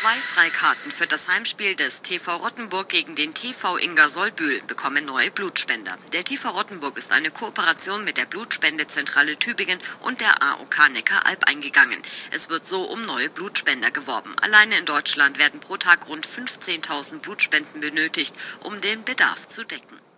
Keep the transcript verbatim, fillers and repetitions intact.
Zwei Freikarten für das Heimspiel des T V Rottenburg gegen den T V Ingersoll-Bühl bekommen neue Blutspender. Der T V Rottenburg ist eine Kooperation mit der Blutspendezentrale Tübingen und der A O K Neckaralb eingegangen. Es wird so um neue Blutspender geworben. Alleine in Deutschland werden pro Tag rund fünfzehntausend Blutspenden benötigt, um den Bedarf zu decken.